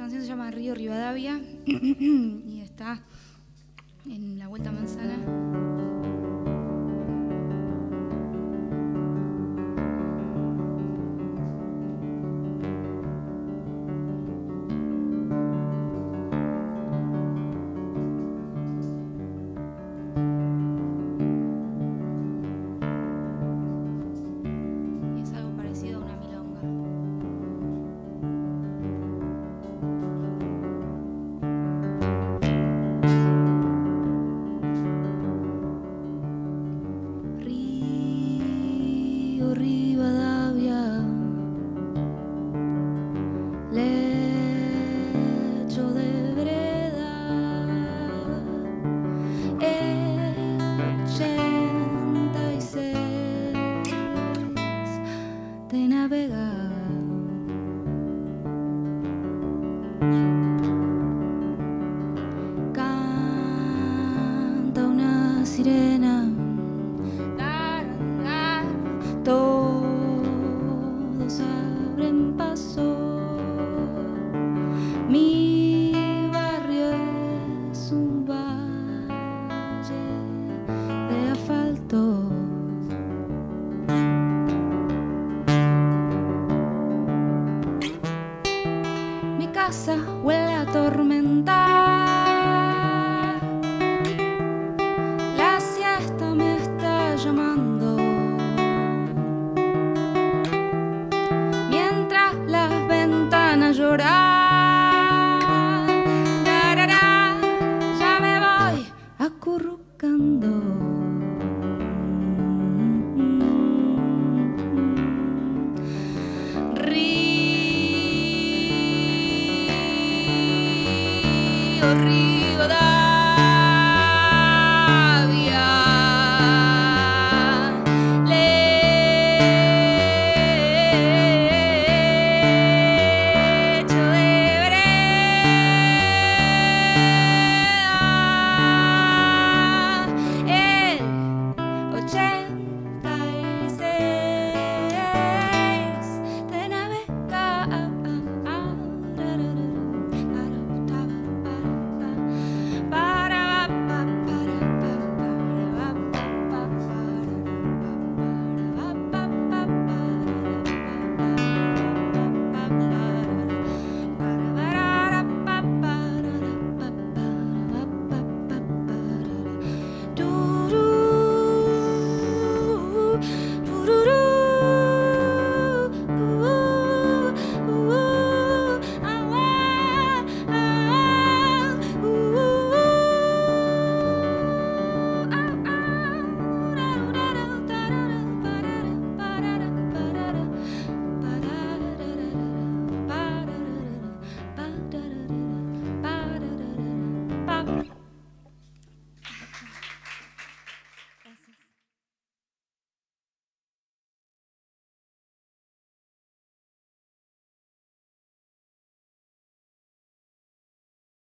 canción se llama Río Rivadavia y está en la Vuelta a Manzana. Rivadavia, lecho de vereda, 86 de navegar. Canta una sirena, todos abren paso. Mi barrio es un valle de asfalto. Mi casa huele a tormenta. La siesta me está llamando. Las ventanas lloran, ya me voy acurrucando. Río, río.